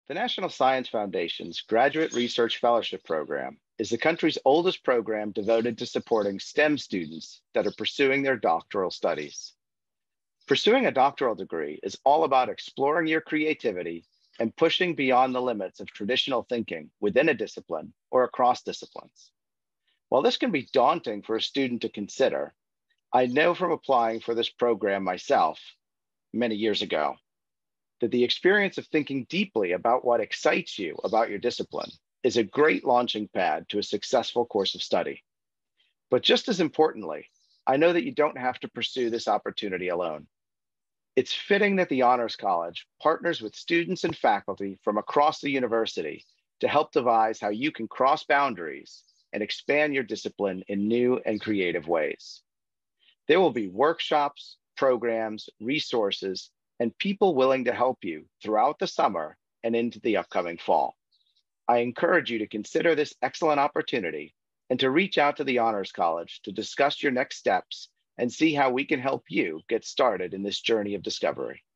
The National Science Foundation's Graduate Research Fellowship Program is the country's oldest program devoted to supporting STEM students that are pursuing their doctoral studies. Pursuing a doctoral degree is all about exploring your creativity and pushing beyond the limits of traditional thinking within a discipline or across disciplines. While this can be daunting for a student to consider, I know from applying for this program myself many years ago that the experience of thinking deeply about what excites you about your discipline is a great launching pad to a successful course of study. But just as importantly, I know that you don't have to pursue this opportunity alone. It's fitting that the Honors College partners with students and faculty from across the university to help devise how you can cross boundaries and expand your discipline in new and creative ways. There will be workshops, programs, resources, and people willing to help you throughout the summer and into the upcoming fall. I encourage you to consider this excellent opportunity and to reach out to the Honors College to discuss your next steps and see how we can help you get started in this journey of discovery.